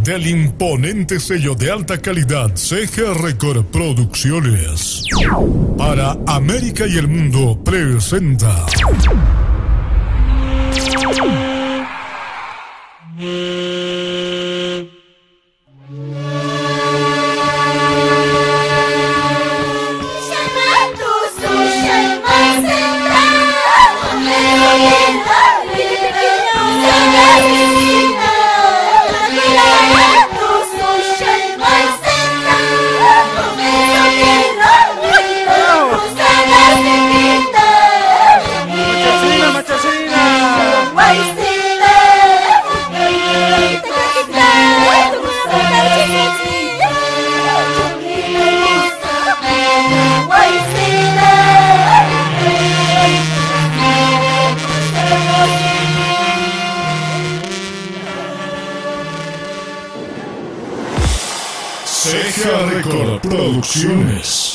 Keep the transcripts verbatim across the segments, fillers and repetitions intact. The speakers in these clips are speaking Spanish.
Del imponente sello de alta calidad C G Record Producciones, para América y el Mundo presenta C G Record Producciones.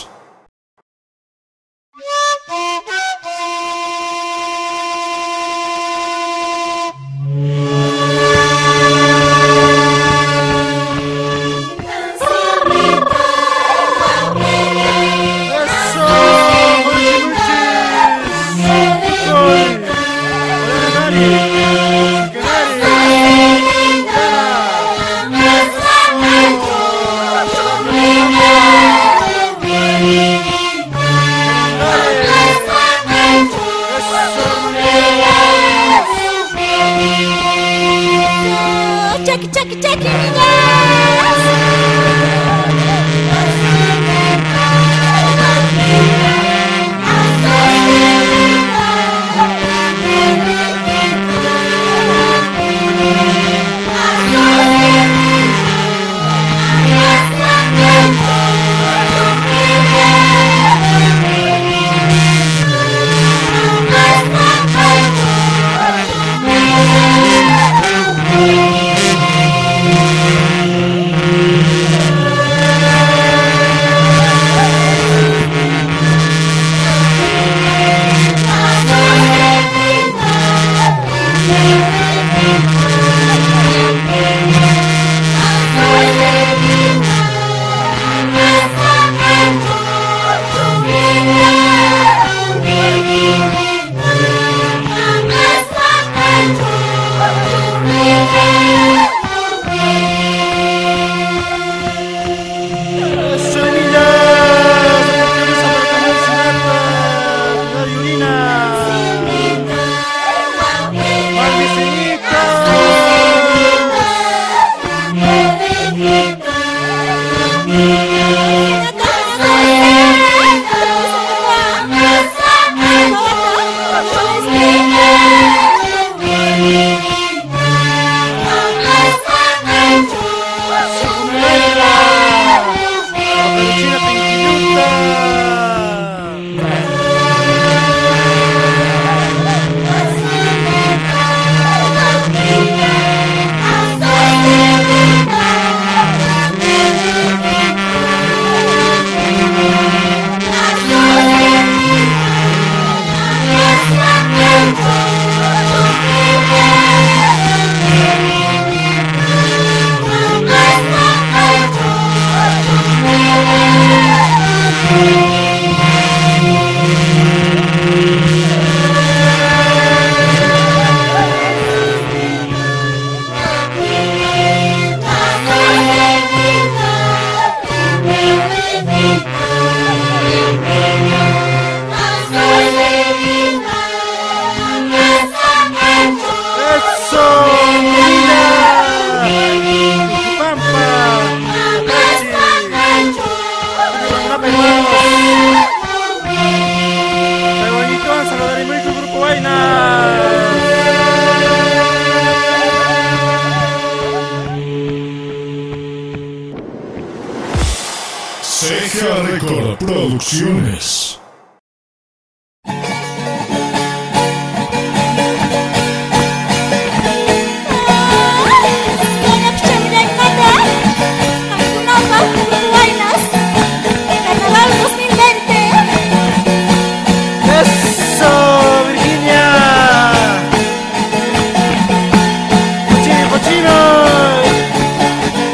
Check, check, check, niñas. C G Record Producciones. ¡Eso, Virginia! ¡Cochino, cochino!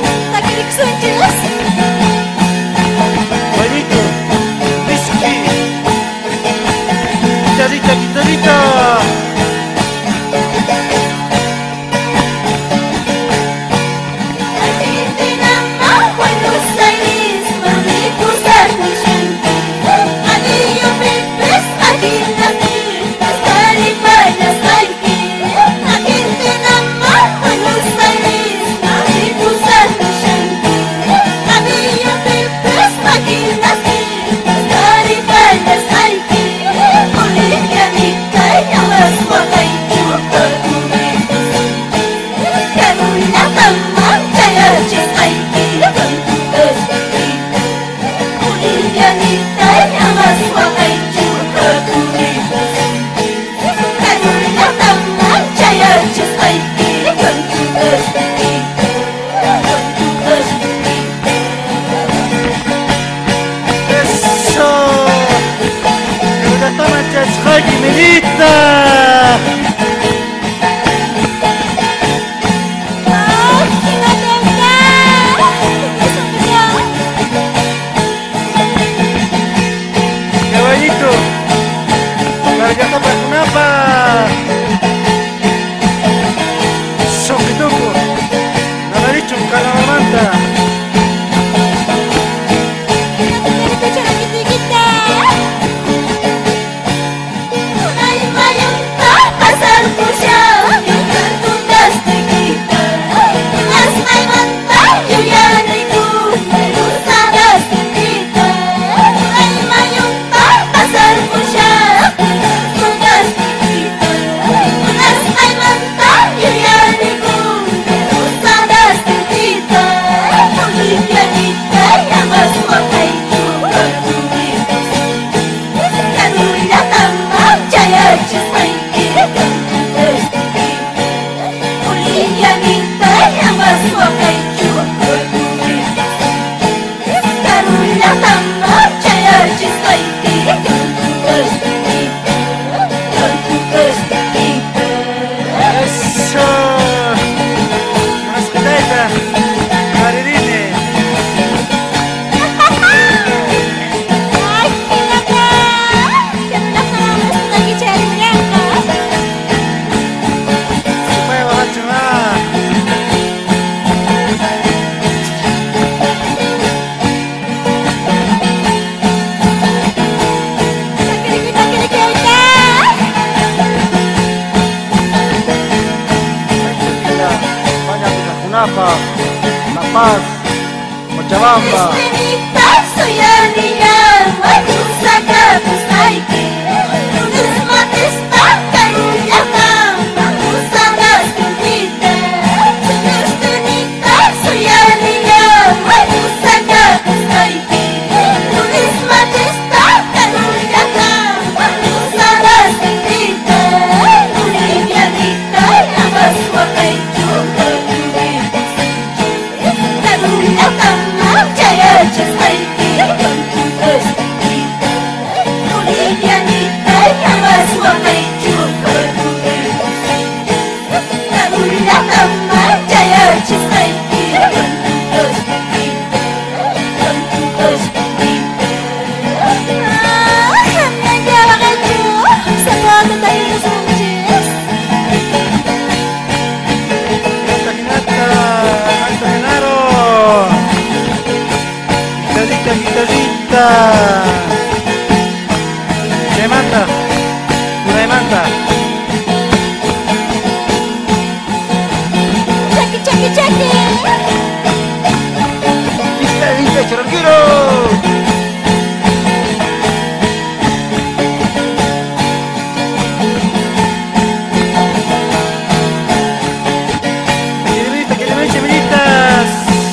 Jalapa, La Paz, Cochabamba. ¿Qué manda? ¿Una manda? Cheque, cheque, cheque. ¡Viste, viste, choronquero! ¡Qué que le me cheminitas!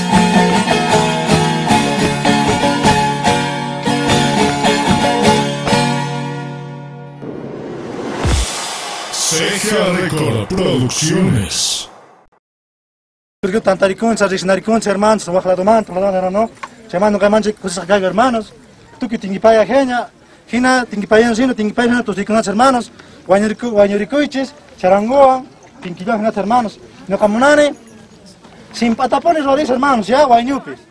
Ceja Record Producciones. Porque tanta riconza, riconza, hermanos, no baja la domanda, no, no, chamando que manche cosas que hermanos. Tú que tingi paya genia, gina, tingi paya sino, tingi paya tus riconza hermanos, guanyurico, guanyuricoiches, charangoa, tingi paya hermanos. No camunane, sin patapones lo dice hermanos, ya, guanyupis.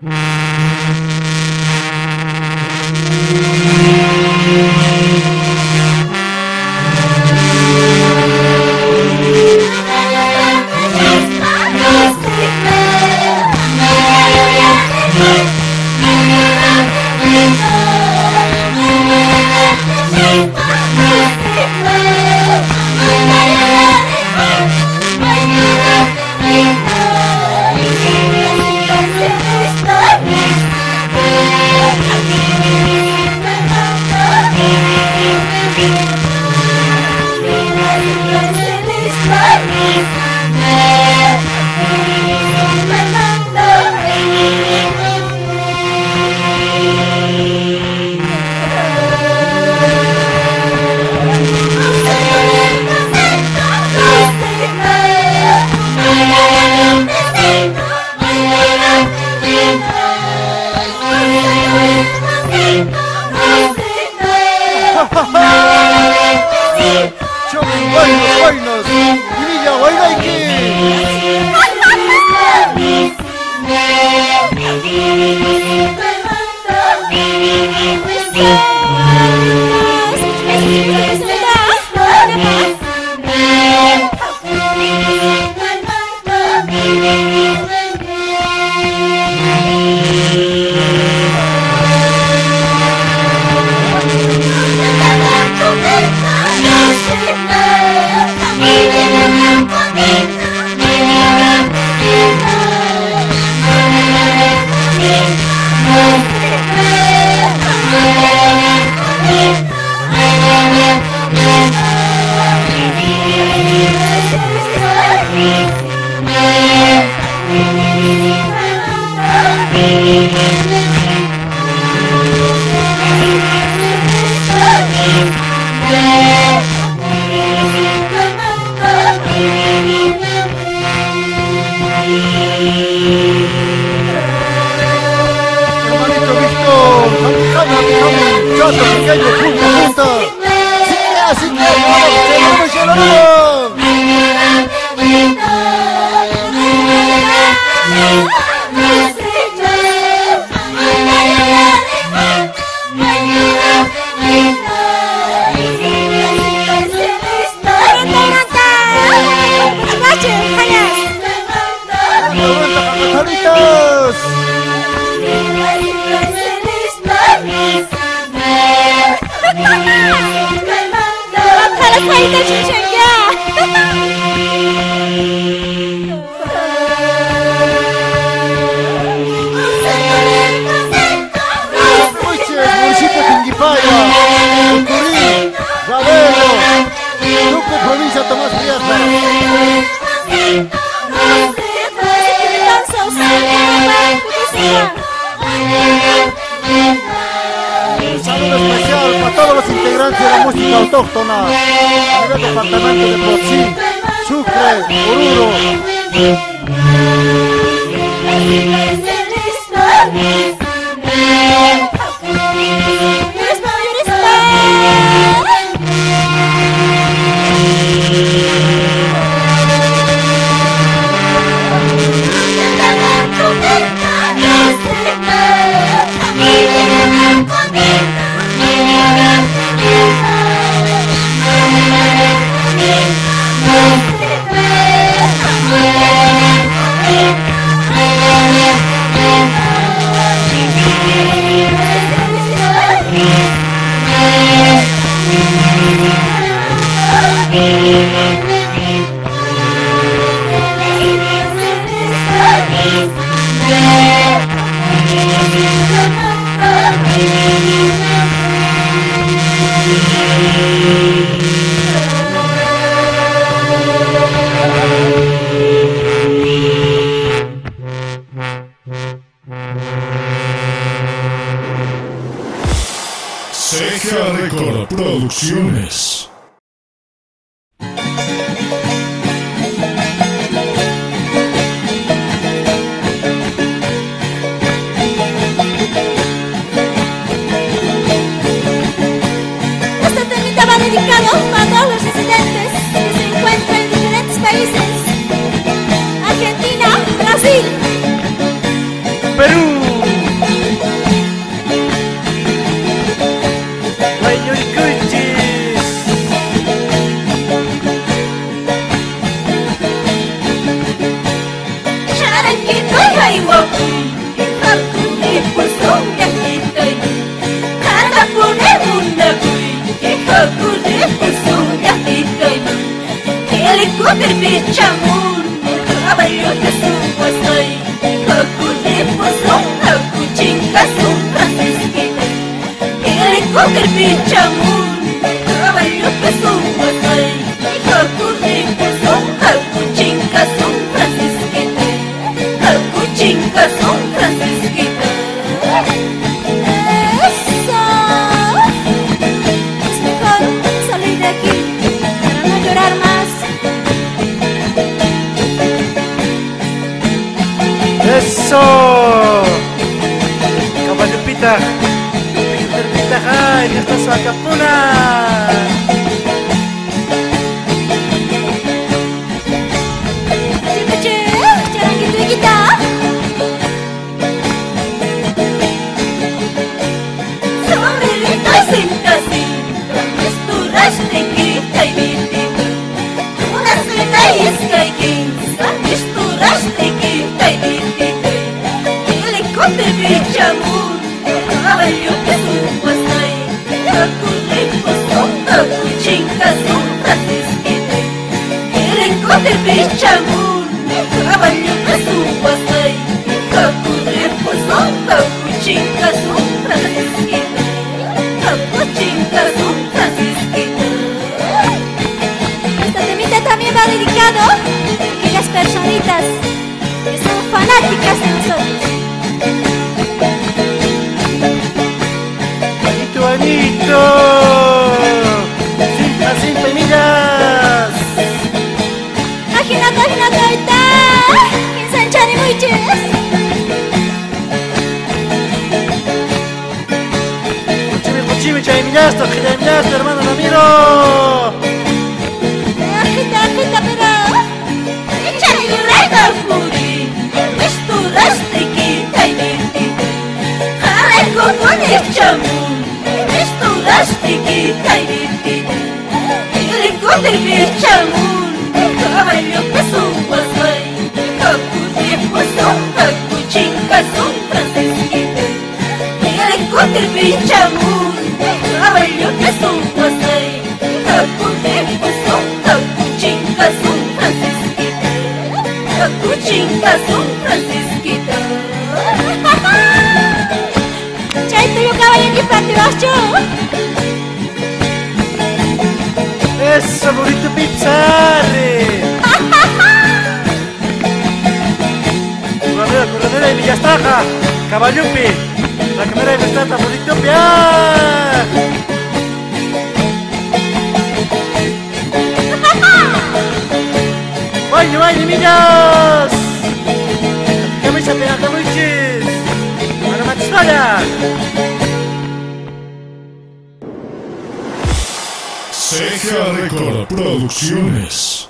¡Buenos, buenos! ¡Y Villa Guayraiki! Hãy subscribe cho kênh Ghiền Mì Gõ để không bỏ lỡ những video hấp dẫn. autóctona a nivel departamento de Potosí, Sucre, Oruro. Ceja Record Producciones. Este temita va dedicado a todos los residentes que se encuentran en diferentes países: Argentina, Brasil, Perú, Guayuricuchis, Charanquito y Haihuacu, Haku y Pusum Yakitay, Hanapune Munakui, Haku y Pusum Yakitay, Helicóptero Bichamun, Caballo de Supuestay, Haku y Pusum, Haku Chincasum Francisquita, Helicóptero Bichamun, Caballo de Supuestay, Haku y Pusum, Haku Chincasum Francisquita, Haku Chincasum Francisquita. Eso. Es mejor salir de aquí para no llorar más. eso. Caballo pita, Peter pita, ay, esta es Acapuna. Chicaché, charanguito y guitarra. Sombrerito y cinta, cinta, misturas de quita y vitita. Una cinta y esca y quinza, misturas de quita y vitita. Helicóptero Bichamun, caballo que supo hasta ahí. Caculipo son, cacuchincas son, francisquita. Helicóptero Bichamun, caballo que supo hasta ahí. Caculipo son, cacuchincas son, francisquita. Cacuchincas son, francisquita. Esta temita también va dedicado a aquellas personitas que son fanáticas de nosotros. Anito, Anito, cinta, cinta y millas. Ajinato, ajinato, ahorita. Ensanchani muiches. Puchimi, puchimi, chay millas, tojida y millas, hermano Ramiro. Ajita, ajita, pero. Echale un rato al furi. Misturas de quita y vitita. Jale con el chamun. Misturas de quita y vitita. Helicóptero Bichamun, caballo que supo hasta ahí. Caculipo son, cacuchincas son, francisquita. Helicóptero Bichamun, caballo que supo hasta ahí. Caculipo son, cacuchincas son, francisquita. Cacuchincas son, francisquita. Chaito yo caballo que patibacho. Eso, bonito pizzare. Corredera, corredera de Villastraja, Caballupi, la cámara de Villastraja, bonito pia. baile, baile, niños. Camisa, pega, camuchis. Para Matisfala. C G A Record Producciones.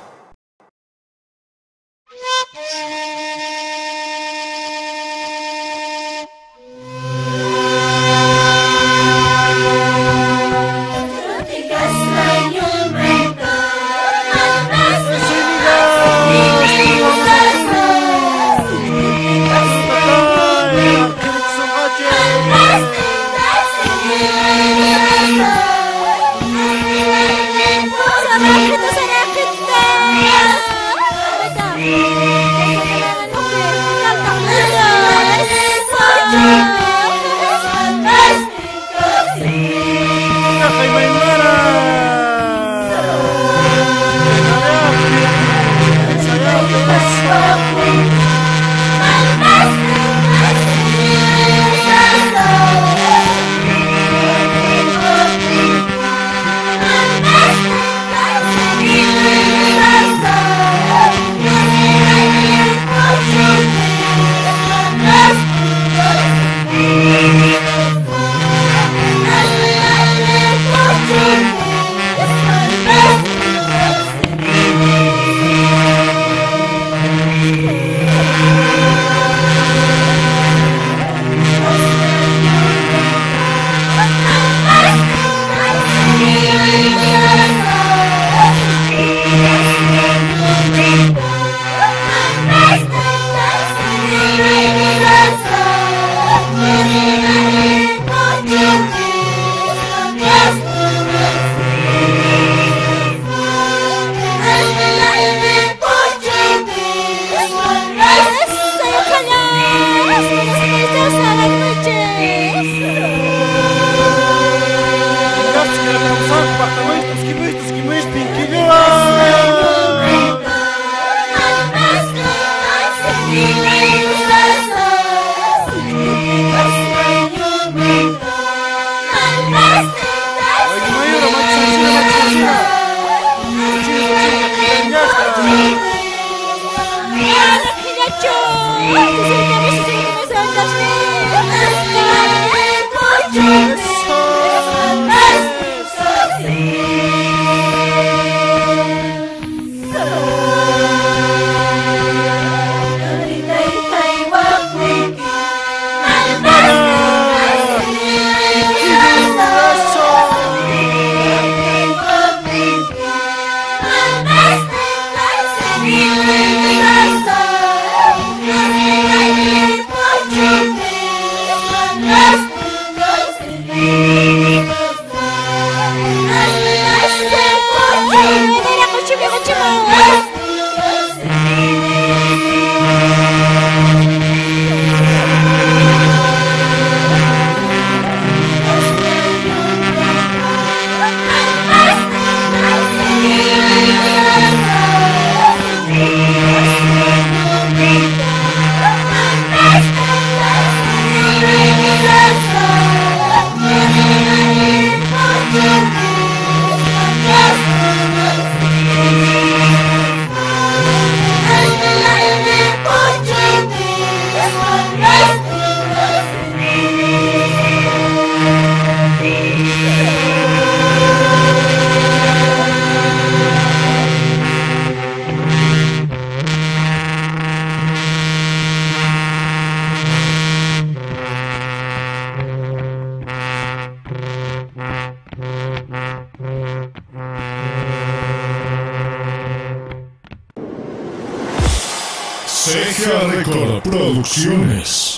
C G A Record Producciones.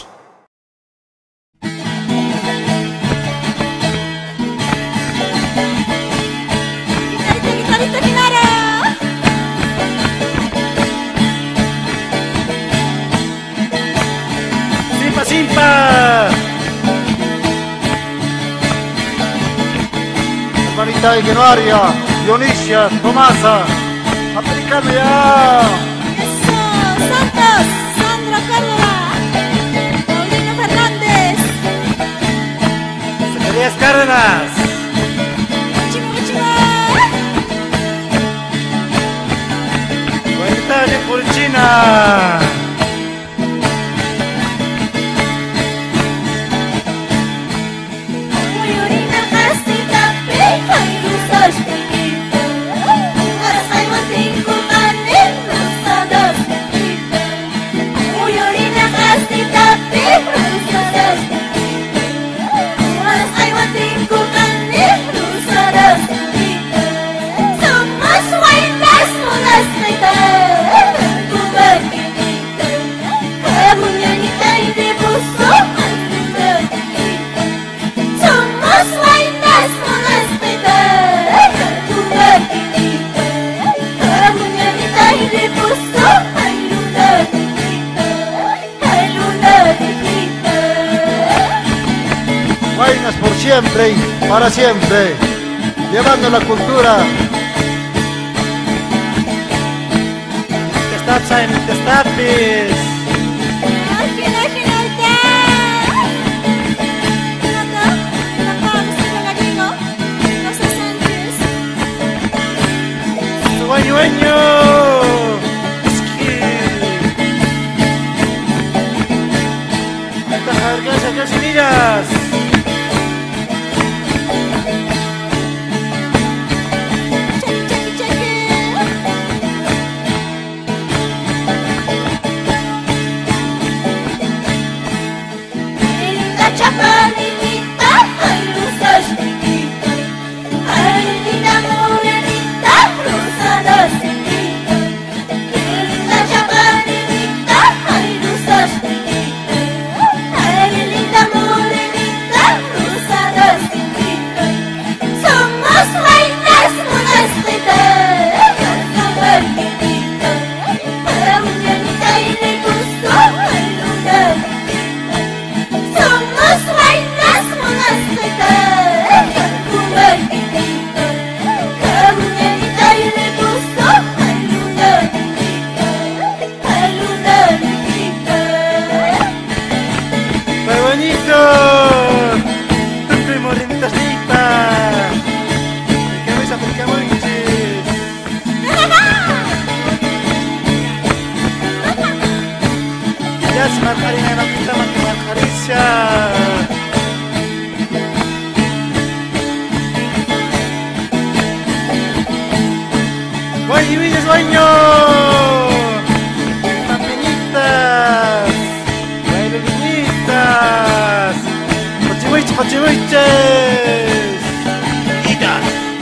¡Simpa, simpa! Hermanita Ignoria, Dionisia, Tomasa, aplicarme ya. Santos, Sandra Córdoba, Paulino Fernández, Zacarías Cárdenas, Chimo, Chimo, Guaitán, por siempre y para siempre, llevando la cultura. Stop sign, stop this. Dueño, dueño. Estas cargas, acá miras. Margarina, la pinta Margaricia. Guay, villas, guaño. Pampinitas. Guay, bebinitas. Pochimuiches, pochimuiches. Itas.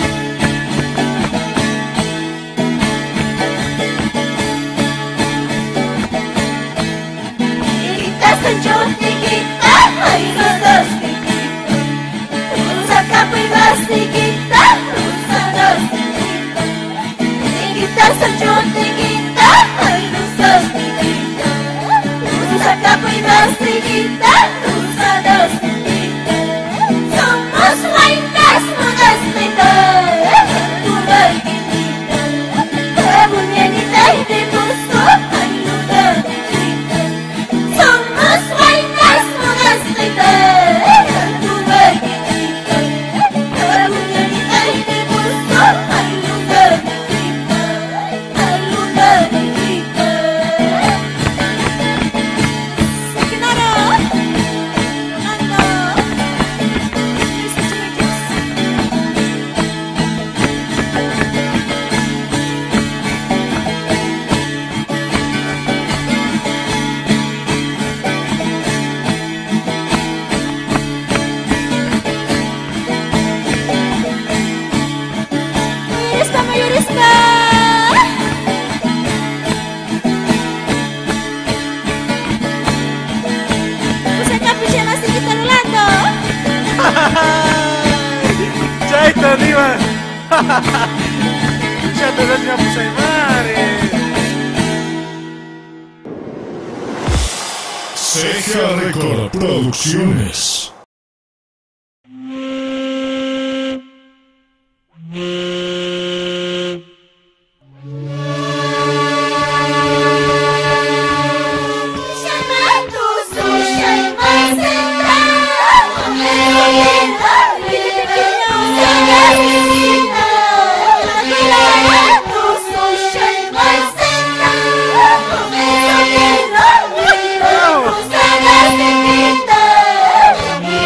Chaito arriba. Ya te ves ya puse mare. Ceja Record Producciones. Thank you.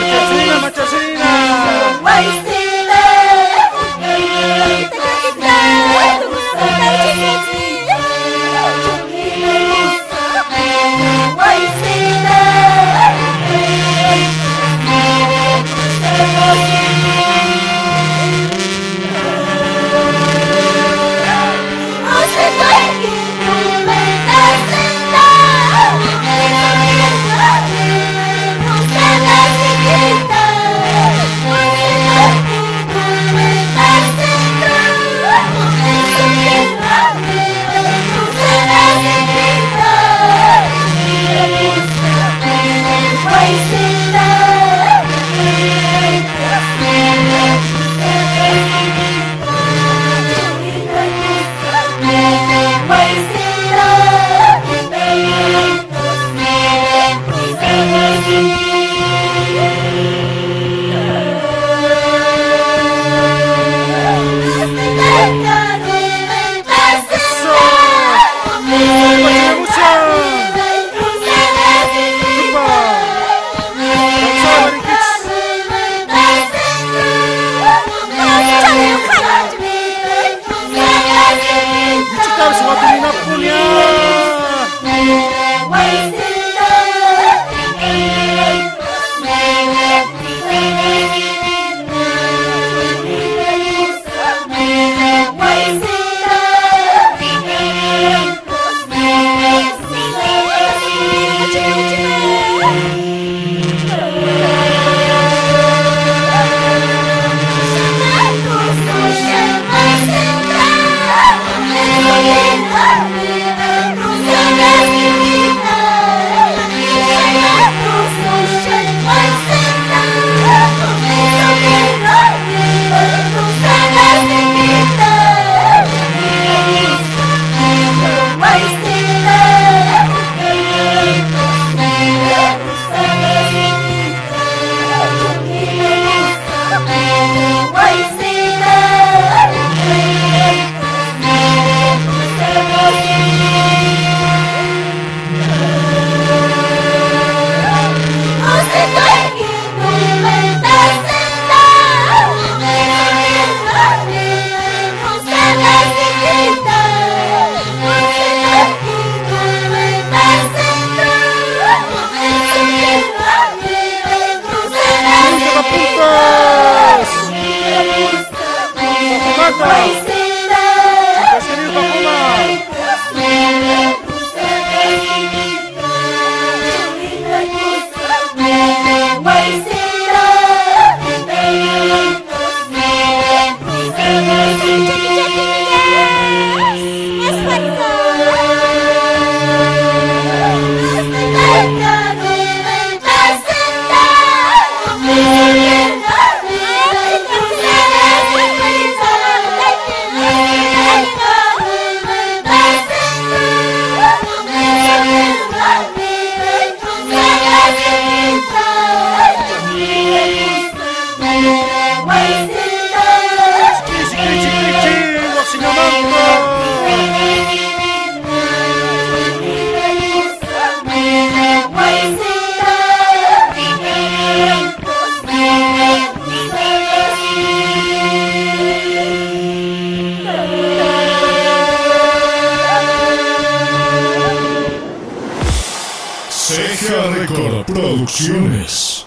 C G Record Producciones.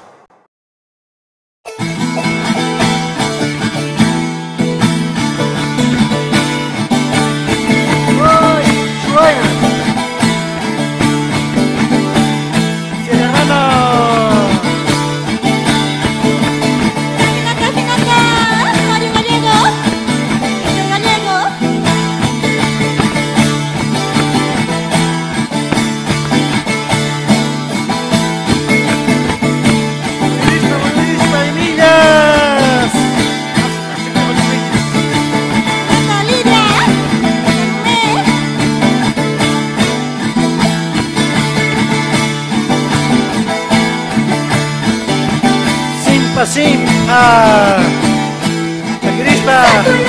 Simpa, la crispa.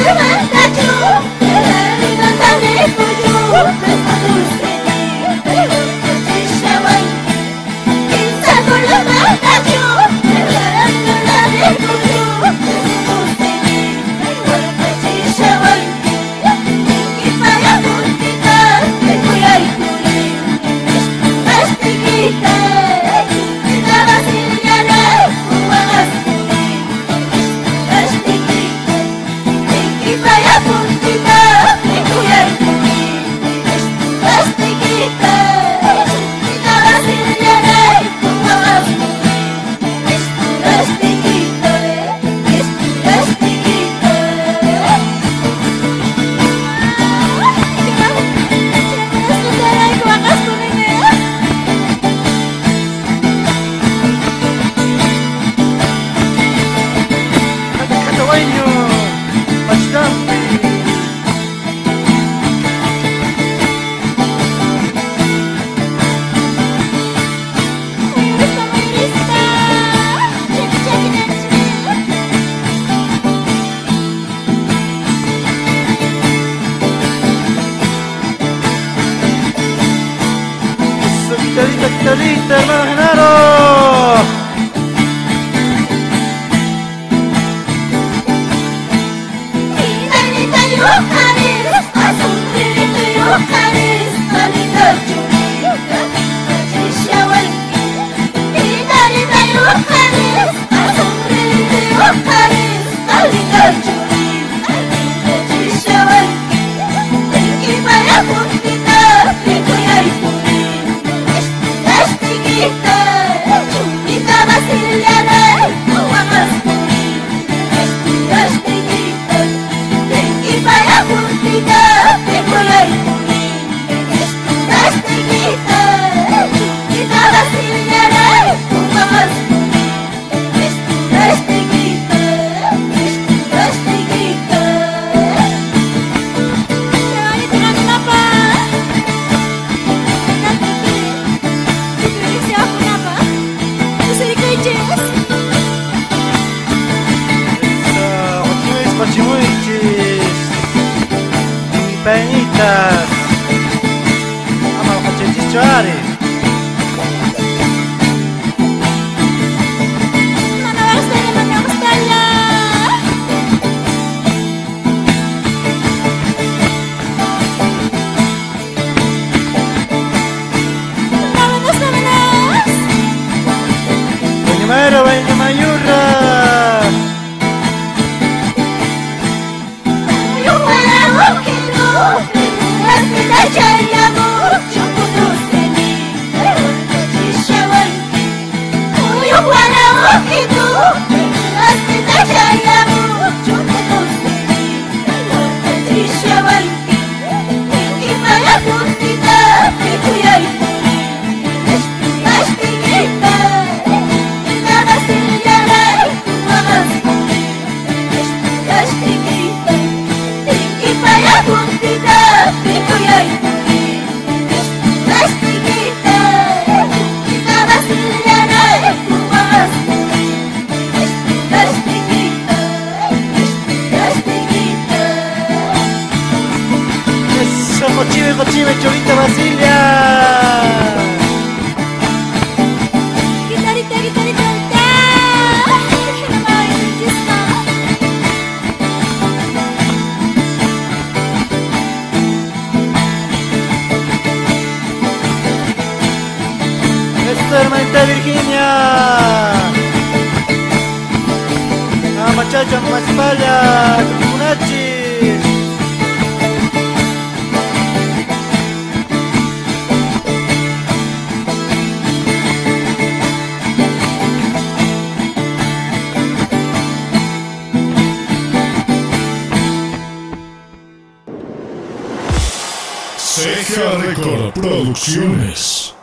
Quitadita, hermano Genaro. Penitas, ama lo facciati giocare. Mana bastanya, mana bastanya. Vámonos, vámonos. Bañamero, Bañamayurra. Yo puedo que no, me puedas me da ya amor, yo puedo ser. nuestra hermanita Virginia. Ah, machacha, más espalda, Cunachi. Ceja Record Producciones.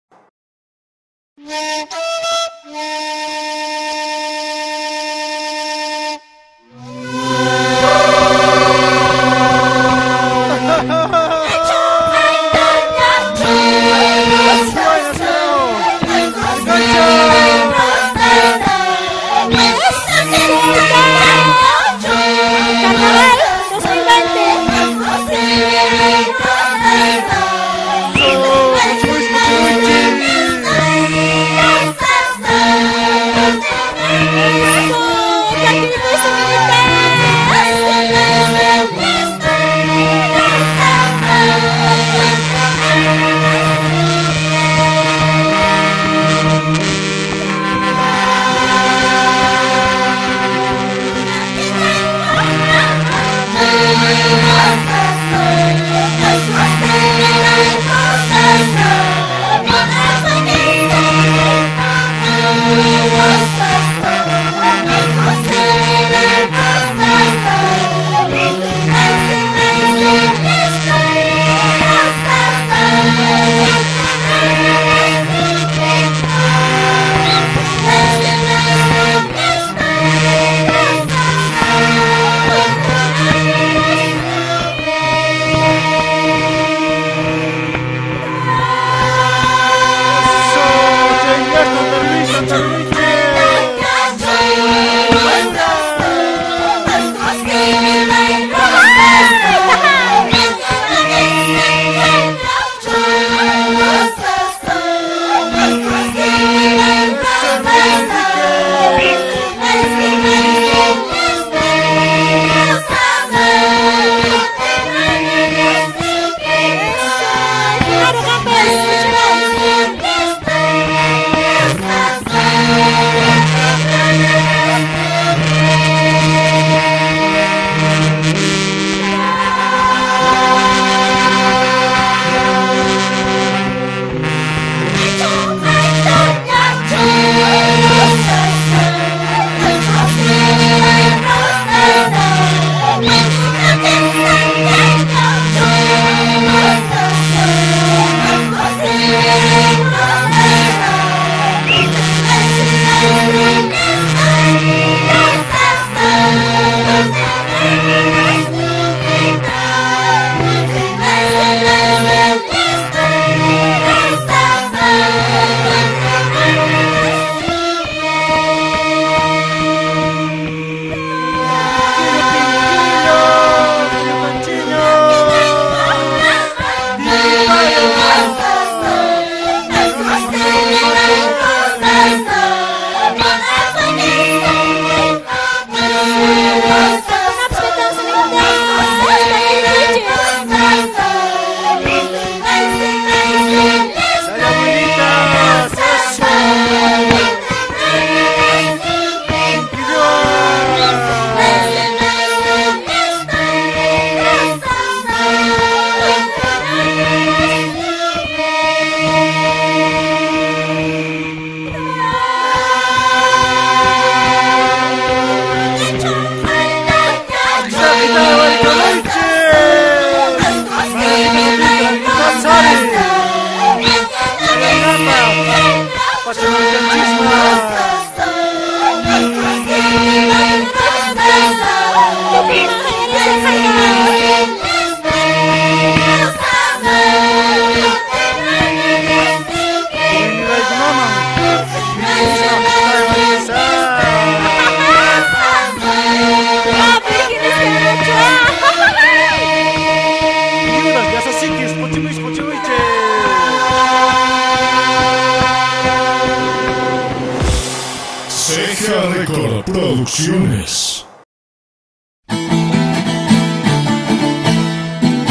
Ceja Record Producciones.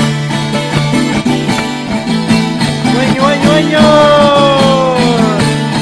¡Dueño, dueño, dueño!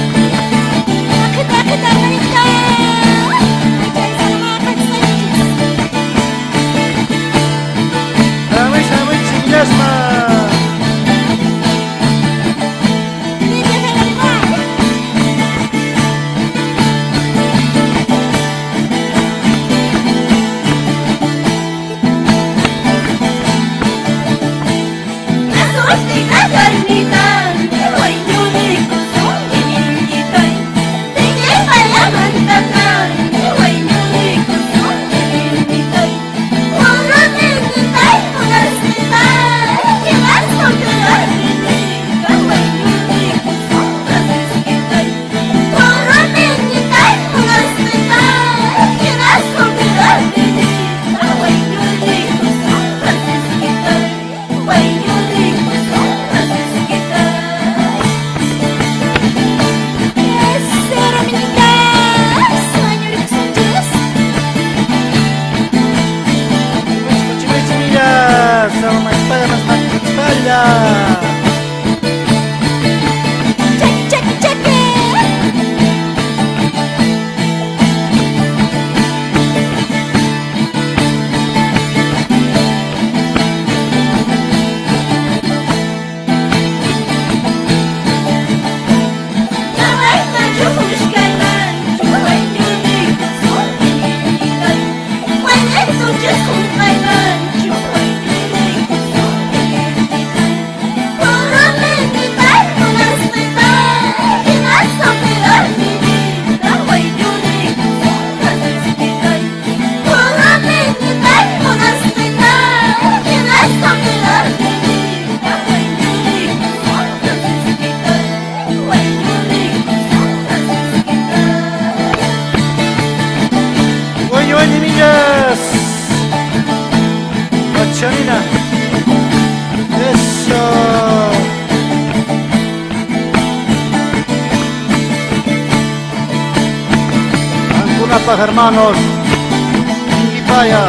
Chiapas, hermanos. Tinguipaya.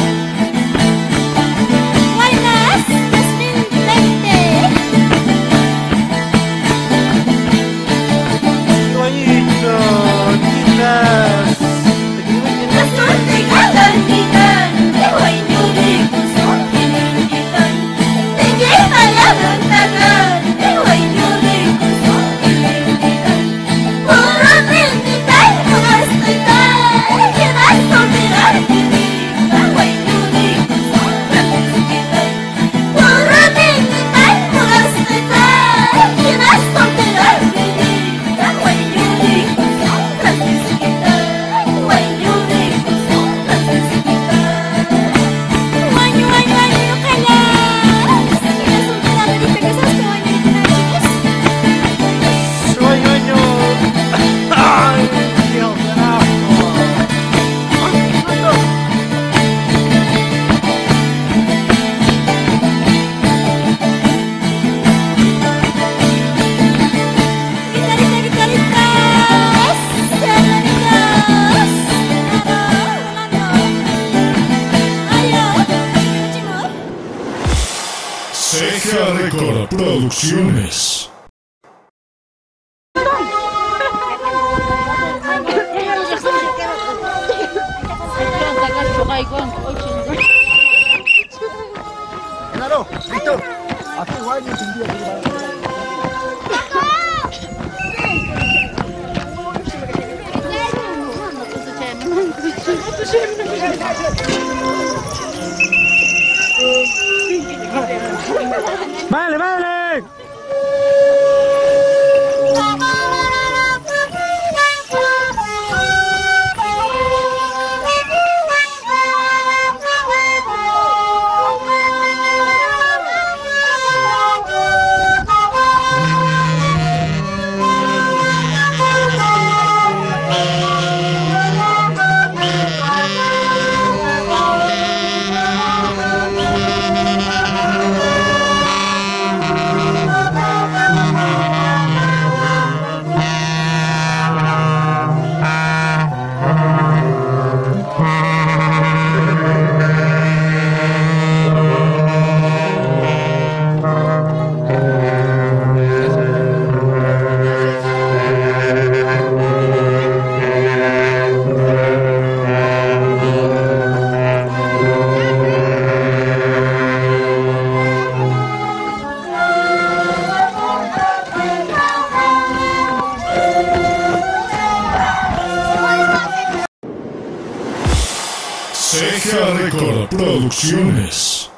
Guaynas dos mil veinte. Chihuayito, Chinas. Ceja Record Producciones. Claro, listo. Hace igual no entendía. ¡Vale, vale! Ceja Record Producciones.